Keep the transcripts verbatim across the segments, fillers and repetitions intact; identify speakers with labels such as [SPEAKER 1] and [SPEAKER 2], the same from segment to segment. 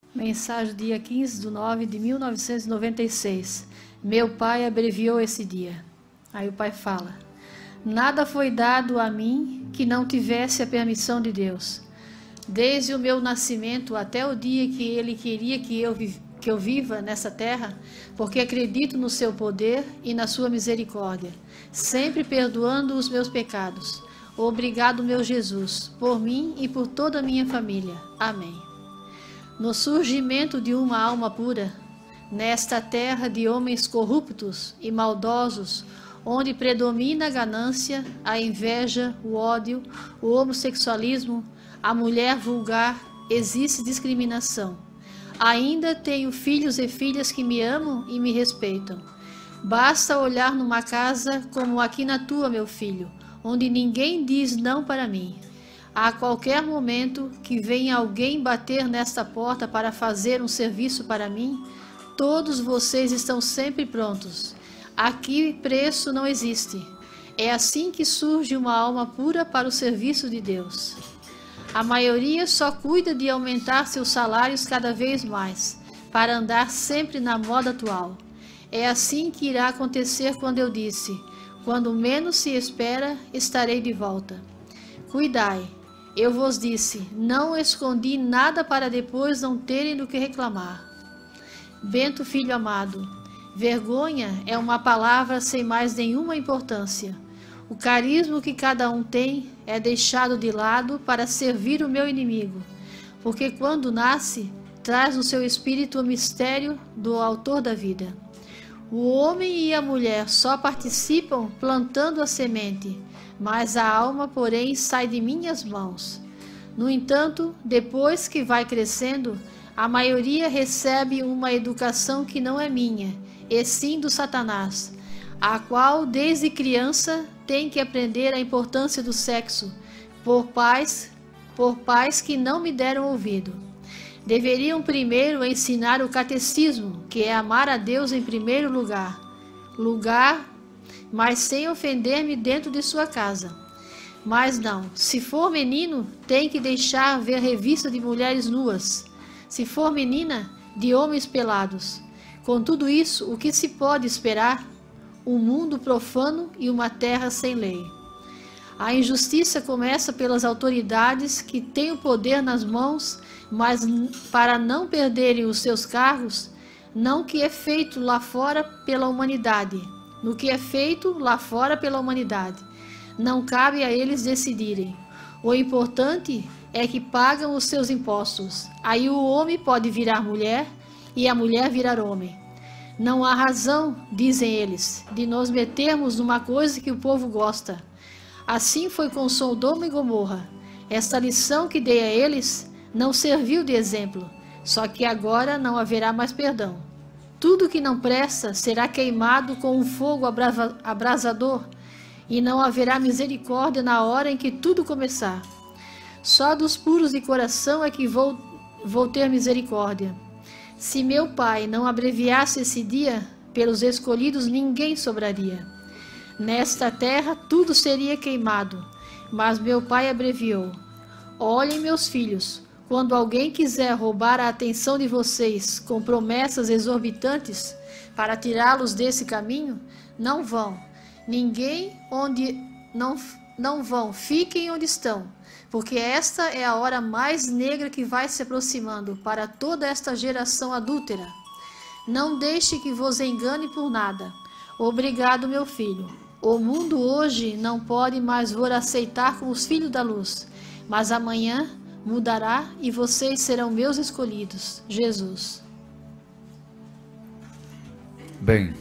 [SPEAKER 1] Mensagem dia quinze de nove de mil novecentos e noventa e seis. Meu pai abreviou esse dia. Aí o pai fala: nada foi dado a mim que não tivesse a permissão de Deus. Desde o meu nascimento até o dia que ele queria que eu, que eu viva nessa terra, porque acredito no seu poder e na sua misericórdia, sempre perdoando os meus pecados. Obrigado, meu Jesus, por mim e por toda a minha família. Amém. No surgimento de uma alma pura, nesta terra de homens corruptos e maldosos, onde predomina a ganância, a inveja, o ódio, o homossexualismo, a mulher vulgar, existe discriminação. Ainda tenho filhos e filhas que me amam e me respeitam. Basta olhar numa casa como aqui na tua, meu filho, onde ninguém diz não para mim. A qualquer momento que venha alguém bater nesta porta para fazer um serviço para mim, todos vocês estão sempre prontos. Aqui preço não existe. É assim que surge uma alma pura para o serviço de Deus. A maioria só cuida de aumentar seus salários cada vez mais, para andar sempre na moda atual. É assim que irá acontecer quando eu disse: quando menos se espera, estarei de volta. Cuidai. Eu vos disse, não escondi nada para depois não terem do que reclamar. Bento, filho amado, vergonha é uma palavra sem mais nenhuma importância. O carisma que cada um tem é deixado de lado para servir o meu inimigo, porque quando nasce, traz no seu espírito o mistério do autor da vida. O homem e a mulher só participam plantando a semente, mas a alma, porém, sai de minhas mãos. No entanto, depois que vai crescendo, a maioria recebe uma educação que não é minha, e sim do Satanás, a qual, desde criança, tem que aprender a importância do sexo, por pais, por pais que não me deram ouvido. Deveriam primeiro ensinar o catecismo, que é amar a Deus em primeiro lugar. Lugar mas sem ofender-me dentro de sua casa. Mas não, se for menino, tem que deixar ver revista de mulheres nuas. Se for menina, de homens pelados. Com tudo isso, o que se pode esperar? Um mundo profano e uma terra sem lei. A injustiça começa pelas autoridades que têm o poder nas mãos, mas para não perderem os seus cargos, não que é feito lá fora pela humanidade, no que é feito lá fora pela humanidade. Não cabe a eles decidirem. O importante é que pagam os seus impostos. Aí o homem pode virar mulher e a mulher virar homem. Não há razão, dizem eles, de nos metermos numa coisa que o povo gosta. Assim foi com Sodoma e Gomorra. Esta lição que dei a eles não serviu de exemplo, só que agora não haverá mais perdão. Tudo que não presta será queimado com um fogo abrasador, e não haverá misericórdia na hora em que tudo começar. Só dos puros de coração é que vou, vou ter misericórdia. Se meu pai não abreviasse esse dia, pelos escolhidos ninguém sobraria. Nesta terra tudo seria queimado, mas meu pai abreviou. Olhem, meus filhos, quando alguém quiser roubar a atenção de vocês com promessas exorbitantes para tirá-los desse caminho, não vão. Ninguém onde não, não vão, fiquem onde estão, porque esta é a hora mais negra que vai se aproximando para toda esta geração adúltera. Não deixe que vos engane por nada. Obrigado, meu filho. O mundo hoje não pode mais vos aceitar como os filhos da luz, mas amanhã mudará e vocês serão meus escolhidos. Jesus.
[SPEAKER 2] Bem,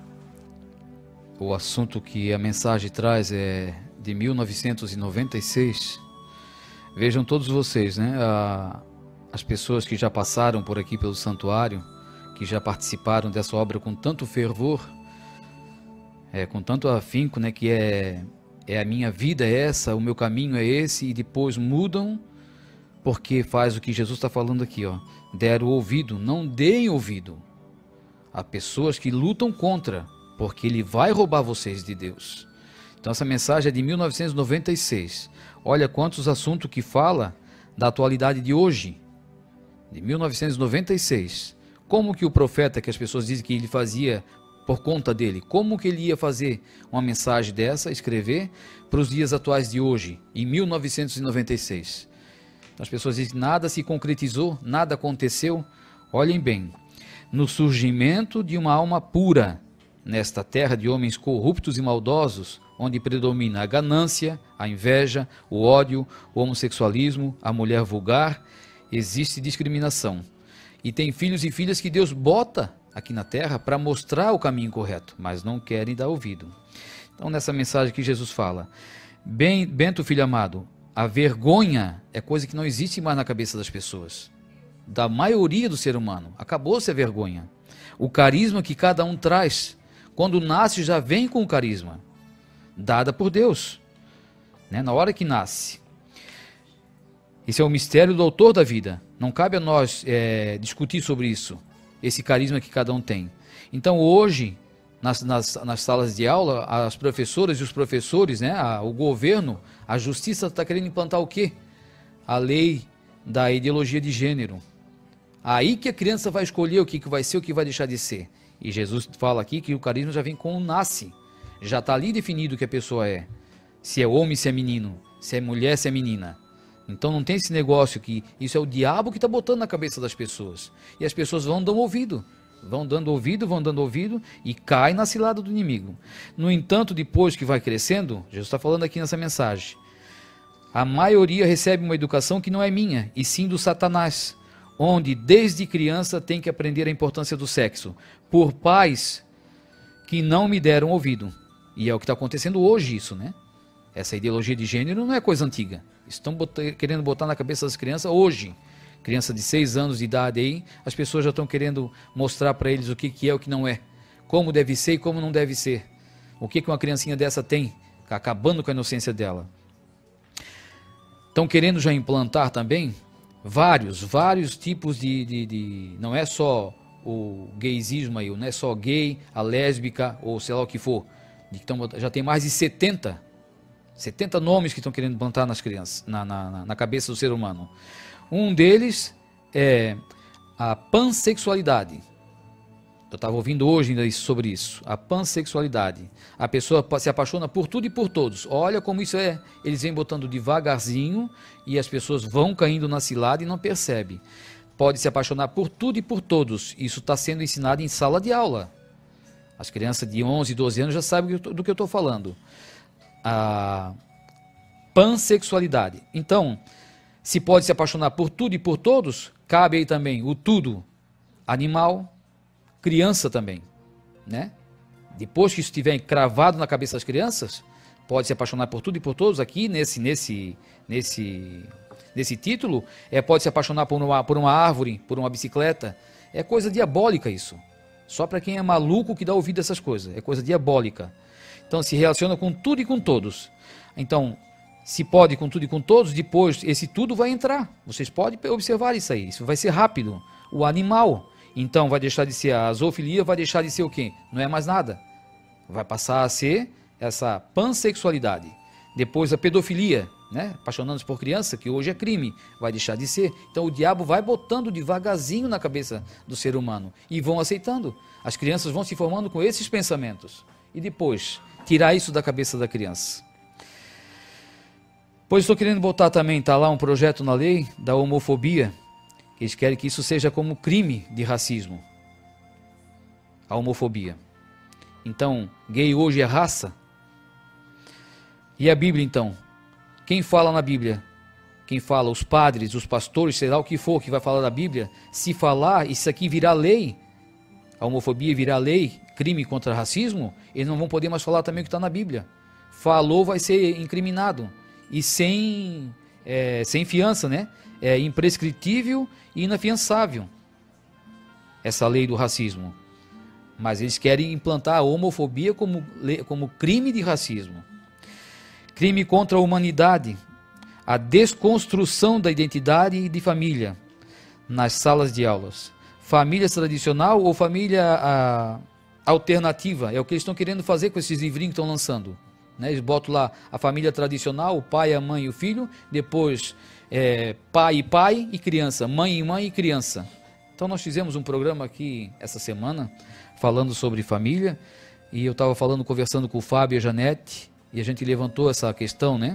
[SPEAKER 2] o assunto que a mensagem traz é de mil novecentos e noventa e seis. Vejam todos vocês, né? As pessoas que já passaram por aqui pelo santuário, que já participaram dessa obra com tanto fervor, é, com tanto afinco, né? Que é, é a minha vida é essa, o meu caminho é esse, e depois mudam, porque faz o que Jesus está falando aqui, ó. Deram ouvido, não deem ouvido. Há pessoas que lutam contra, porque ele vai roubar vocês de Deus. Então essa mensagem é de mil novecentos e noventa e seis. Olha quantos assuntos que fala da atualidade de hoje. de mil novecentos e noventa e seis. Como que o profeta, que as pessoas dizem que ele fazia por conta dele, como que ele ia fazer uma mensagem dessa, escrever para os dias atuais de hoje, em mil novecentos e noventa e seis? As pessoas dizem que nada se concretizou, nada aconteceu. Olhem bem, no surgimento de uma alma pura, nesta terra de homens corruptos e maldosos, onde predomina a ganância, a inveja, o ódio, o homossexualismo, a mulher vulgar, existe discriminação. E tem filhos e filhas que Deus bota aqui na terra para mostrar o caminho correto, mas não querem dar ouvido. Então, nessa mensagem que Jesus fala, Bem, Bento, filho amado, a vergonha é coisa que não existe mais na cabeça das pessoas, da maioria do ser humano. Acabou-se a vergonha. O carisma que cada um traz, quando nasce já vem com o carisma, dada por Deus, né? Na hora que nasce. Esse é o mistério do autor da vida. Não cabe a nós é, discutir sobre isso, esse carisma que cada um tem. Então hoje, nas, nas, nas salas de aula, as professoras e os professores, né, a, o governo, a justiça está querendo implantar o quê? A lei da ideologia de gênero. Aí que a criança vai escolher o que, que vai ser, o que vai deixar de ser. E Jesus fala aqui que o carisma já vem com o nasce. Já está ali definido o que a pessoa é. Se é homem, se é menino. Se é mulher, se é menina. Então não tem esse negócio que isso é o diabo que está botando na cabeça das pessoas. E as pessoas vão dando ouvido. Vão dando ouvido, vão dando ouvido e cai na cilada do inimigo. No entanto, depois que vai crescendo, Jesus está falando aqui nessa mensagem, a maioria recebe uma educação que não é minha, e sim do Satanás, onde desde criança tem que aprender a importância do sexo, por pais que não me deram ouvido. E é o que está acontecendo hoje isso, né? Essa ideologia de gênero não é coisa antiga. Estão bot- querendo botar na cabeça das crianças hoje. Criança de seis anos de idade aí, as pessoas já estão querendo mostrar para eles o que, que é e o que não é. Como deve ser e como não deve ser. O que, que uma criancinha dessa tem, acabando com a inocência dela. Estão querendo já implantar também vários, vários tipos de, de, de... Não é só o gaysismo aí, não é só gay, a lésbica ou sei lá o que for. Então, já tem mais de setenta, setenta nomes que estão querendo implantar nas crianças, na, na, na cabeça do ser humano. Um deles é a pansexualidade. Eu estava ouvindo hoje ainda sobre isso. A pansexualidade. A pessoa se apaixona por tudo e por todos. Olha como isso é. Eles vêm botando devagarzinho e as pessoas vão caindo na cilada e não percebem. Pode se apaixonar por tudo e por todos. Isso está sendo ensinado em sala de aula. As crianças de onze, doze anos já sabem do que eu estou falando. A pansexualidade. Então, se pode se apaixonar por tudo e por todos, cabe aí também o tudo animal, criança também, né? Depois que isso estiver cravado na cabeça das crianças, pode se apaixonar por tudo e por todos. Aqui nesse nesse nesse nesse título, é pode se apaixonar por uma por uma árvore, por uma bicicleta. É coisa diabólica isso. Só para quem é maluco que dá ouvido a essas coisas. É coisa diabólica. Então se relaciona com tudo e com todos. Então, se pode com tudo e com todos, depois esse tudo vai entrar. Vocês podem observar isso aí. Isso vai ser rápido. O animal, então, vai deixar de ser a zoofilia, vai deixar de ser o quê? Não é mais nada. Vai passar a ser essa pansexualidade. Depois a pedofilia, né? Apaixonando-se por criança, que hoje é crime, vai deixar de ser. Então o diabo vai botando devagarzinho na cabeça do ser humano e vão aceitando. As crianças vão se formando com esses pensamentos. E depois, tirar isso da cabeça da criança. Pois estou querendo botar também, está lá um projeto na lei da homofobia, que eles querem que isso seja como crime de racismo, a homofobia. Então, gay hoje é raça? E a Bíblia então? Quem fala na Bíblia? Quem fala? Os padres, os pastores, sei lá o que for que vai falar da Bíblia. Se falar, isso aqui virar lei, a homofobia virar lei, crime contra racismo, eles não vão poder mais falar também o que está na Bíblia. Falou, vai ser incriminado. E sem, é, sem fiança, né? É imprescritível e inafiançável essa lei do racismo. Mas eles querem implantar a homofobia como, como crime de racismo. Crime contra a humanidade, a desconstrução da identidade de família nas salas de aulas. Família tradicional ou família a, alternativa, é o que eles estão querendo fazer com esses livrinhos que estão lançando. né? Eles botam lá a família tradicional, o pai, a mãe e o filho, depois é, pai e pai e criança, mãe e mãe e criança. Então nós fizemos um programa aqui essa semana, falando sobre família, e eu estava falando, conversando com o Fábio e a Janete, e a gente levantou essa questão, né?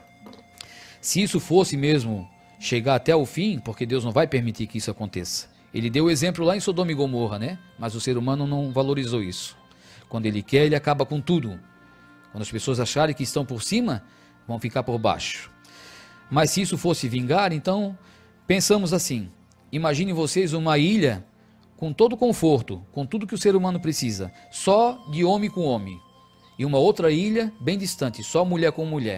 [SPEAKER 2] Se isso fosse mesmo chegar até o fim, porque Deus não vai permitir que isso aconteça. Ele deu o exemplo lá em Sodoma e Gomorra, né? Mas o ser humano não valorizou isso. Quando ele quer, ele acaba com tudo. Quando as pessoas acharem que estão por cima, vão ficar por baixo. Mas se isso fosse vingar, então, pensamos assim, imaginem vocês uma ilha com todo o conforto, com tudo que o ser humano precisa, só de homem com homem. E uma outra ilha bem distante, só mulher com mulher.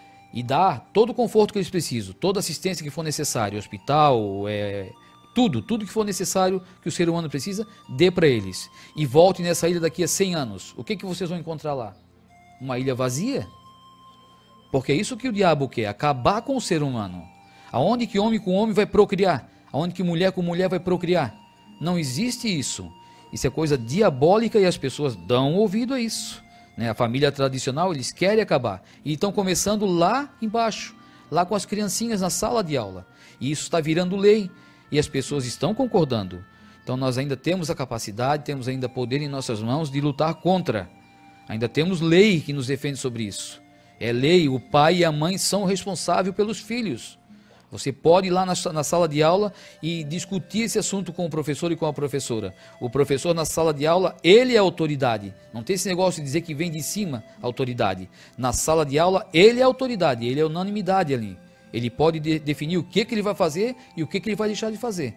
[SPEAKER 2] E dá todo o conforto que eles precisam, toda a assistência que for necessário, hospital, é, tudo, tudo que for necessário que o ser humano precisa, dê para eles. E volte nessa ilha daqui a cem anos. O que, que vocês vão encontrar lá? Uma ilha vazia? Porque é isso que o diabo quer, acabar com o ser humano. Aonde que homem com homem vai procriar? Aonde que mulher com mulher vai procriar? Não existe isso. Isso é coisa diabólica e as pessoas dão ouvido a isso. A família tradicional, eles querem acabar. E estão começando lá embaixo, lá com as criancinhas na sala de aula. E isso está virando lei. E as pessoas estão concordando. Então nós ainda temos a capacidade, temos ainda poder em nossas mãos de lutar contra. Ainda temos lei que nos defende sobre isso. É lei, o pai e a mãe são responsáveis pelos filhos. Você pode ir lá na, na sala de aula e discutir esse assunto com o professor e com a professora. O professor na sala de aula, ele é a autoridade. Não tem esse negócio de dizer que vem de cima a autoridade. Na sala de aula, ele é a autoridade, ele é a unanimidade ali. Ele pode de, definir o que, que ele vai fazer e o que, que ele vai deixar de fazer.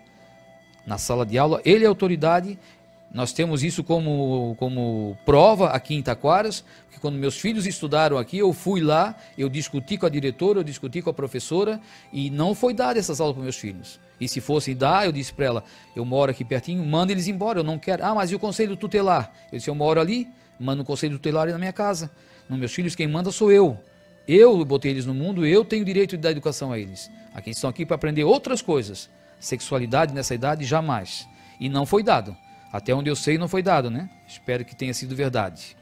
[SPEAKER 2] Na sala de aula, ele é a autoridade. Nós temos isso como, como prova aqui em Taquaras, porque quando meus filhos estudaram aqui, eu fui lá, eu discuti com a diretora, eu discuti com a professora, e não foi dada essas aulas para meus filhos. E se fossem dar, eu disse para ela, eu moro aqui pertinho, manda eles embora, eu não quero. Ah, mas e o conselho tutelar? Eu disse, eu moro ali, mando o conselho tutelar na minha casa. Nos meus filhos, quem manda sou eu. Eu botei eles no mundo, eu tenho direito de dar educação a eles. Aqui estão aqui para aprender outras coisas. Sexualidade nessa idade, jamais. E não foi dado. Até onde eu sei não foi dado, né? Espero que tenha sido verdade.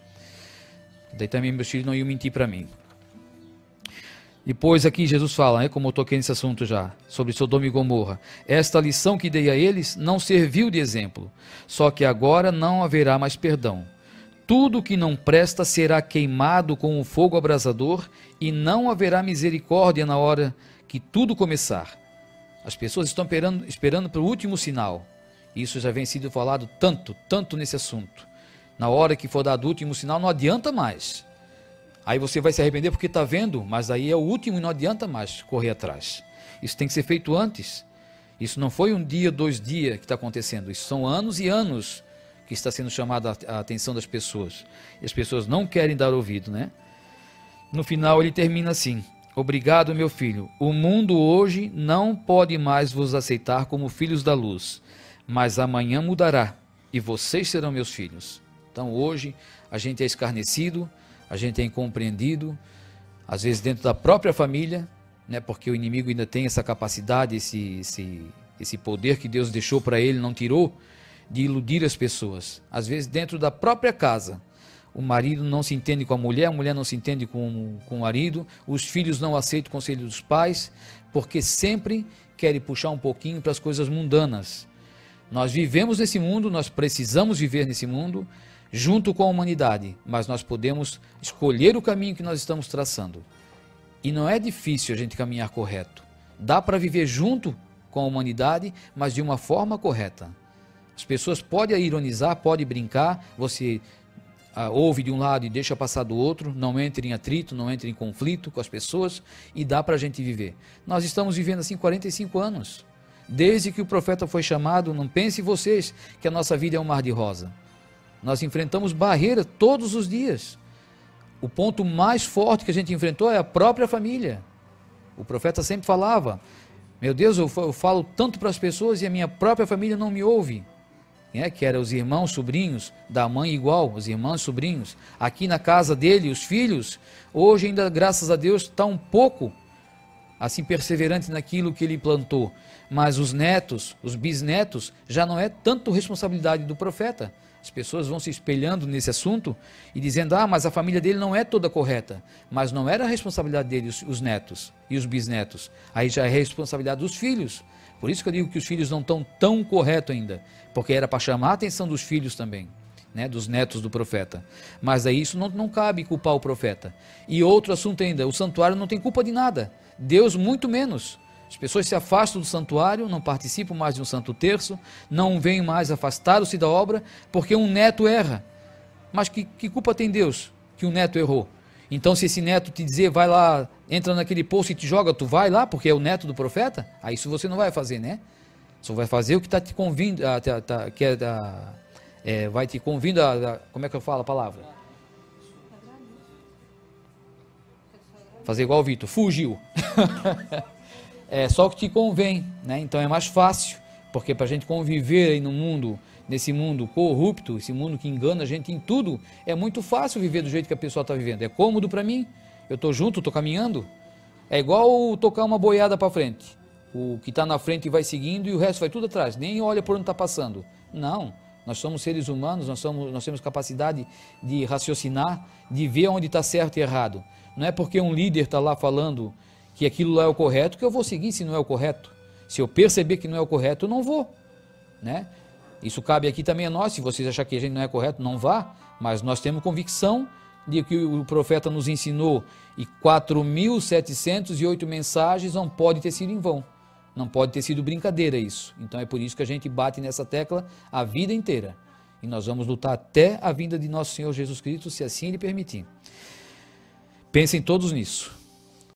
[SPEAKER 2] Daí também meus filhos não iam mentir para mim. Depois aqui Jesus fala, né, como eu toquei nesse assunto já, sobre Sodoma e Gomorra. Esta lição que dei a eles não serviu de exemplo, só que agora não haverá mais perdão. Tudo que não presta será queimado com o fogo abrasador e não haverá misericórdia na hora que tudo começar. As pessoas estão esperando, esperando para o último sinal. Isso já vem sido falado tanto, tanto nesse assunto. Na hora que for dado o último sinal, não adianta mais. Aí você vai se arrepender porque está vendo, mas aí é o último e não adianta mais correr atrás. Isso tem que ser feito antes. Isso não foi um dia, dois dias que está acontecendo. Isso são anos e anos que está sendo chamada a atenção das pessoas. E as pessoas não querem dar ouvido, né? No final ele termina assim. Obrigado, meu filho. O mundo hoje não pode mais vos aceitar como filhos da luz. Mas amanhã mudará, e vocês serão meus filhos. Então hoje a gente é escarnecido, a gente é incompreendido, às vezes dentro da própria família, né, porque o inimigo ainda tem essa capacidade, esse, esse, esse poder que Deus deixou para ele, não tirou, de iludir as pessoas. Às vezes dentro da própria casa, o marido não se entende com a mulher, a mulher não se entende com, com o marido, os filhos não aceitam o conselho dos pais, porque sempre querem puxar um pouquinho para as coisas mundanas. Nós vivemos nesse mundo, nós precisamos viver nesse mundo, junto com a humanidade, mas nós podemos escolher o caminho que nós estamos traçando. E não é difícil a gente caminhar correto. Dá para viver junto com a humanidade, mas de uma forma correta. As pessoas podem ironizar, podem brincar, você ah, ouve de um lado e deixa passar do outro, não entre em atrito, não entre em conflito com as pessoas, e dá para a gente viver. Nós estamos vivendo assim quarenta e cinco anos. Desde que o profeta foi chamado, não pensem vocês que a nossa vida é um mar de rosa. Nós enfrentamos barreiras todos os dias. O ponto mais forte que a gente enfrentou é a própria família. O profeta sempre falava, meu Deus, eu falo tanto para as pessoas e a minha própria família não me ouve. É, que eram os irmãos, sobrinhos, da mãe igual, os irmãos, sobrinhos. Aqui na casa dele, os filhos, hoje ainda, graças a Deus, está um pouco assim perseverante naquilo que ele plantou. Mas os netos, os bisnetos, já não é tanto responsabilidade do profeta. As pessoas vão se espelhando nesse assunto e dizendo, ah, mas a família dele não é toda correta. Mas não era a responsabilidade dele, os, os netos e os bisnetos. Aí já é a responsabilidade dos filhos. Por isso que eu digo que os filhos não estão tão corretos ainda, porque era para chamar a atenção dos filhos também, né, dos netos do profeta. Mas aí isso não, não cabe culpar o profeta. E outro assunto ainda, o santuário não tem culpa de nada, Deus muito menos. As pessoas se afastam do santuário, não participam mais de um santo terço, não vêm mais, afastaram-se da obra, porque um neto erra. Mas que, que culpa tem Deus que um neto errou? Então, se esse neto te dizer, vai lá, entra naquele poço e te joga, tu vai lá, porque é o neto do profeta? Aí isso você não vai fazer, né? Só vai fazer o que está te convindo, a, tá, tá, que é, da, é, vai te convindo a, a, como é que eu falo a palavra? Fazer igual o Vitor, fugiu. É só o que te convém, né? Então é mais fácil, porque para a gente conviver aí no mundo, nesse mundo corrupto, esse mundo que engana a gente em tudo, é muito fácil viver do jeito que a pessoa está vivendo. É cômodo para mim, eu estou junto, estou caminhando. É igual tocar uma boiada para frente. O que está na frente vai seguindo e o resto vai tudo atrás, nem olha por onde está passando. Não, nós somos seres humanos, nós, somos, nós temos capacidade de raciocinar, de ver onde está certo e errado. Não é porque um líder está lá falando que aquilo lá é o correto, que eu vou seguir se não é o correto. Se eu perceber que não é o correto, eu não vou, né? Isso cabe aqui também a nós, se vocês acharem que a gente não é correto, não vá, mas nós temos convicção de que o profeta nos ensinou e quatro mil setecentos e oito mensagens não pode ter sido em vão, não pode ter sido brincadeira isso. Então é por isso que a gente bate nessa tecla a vida inteira e nós vamos lutar até a vinda de nosso Senhor Jesus Cristo, se assim Ele permitir. Pensem todos nisso.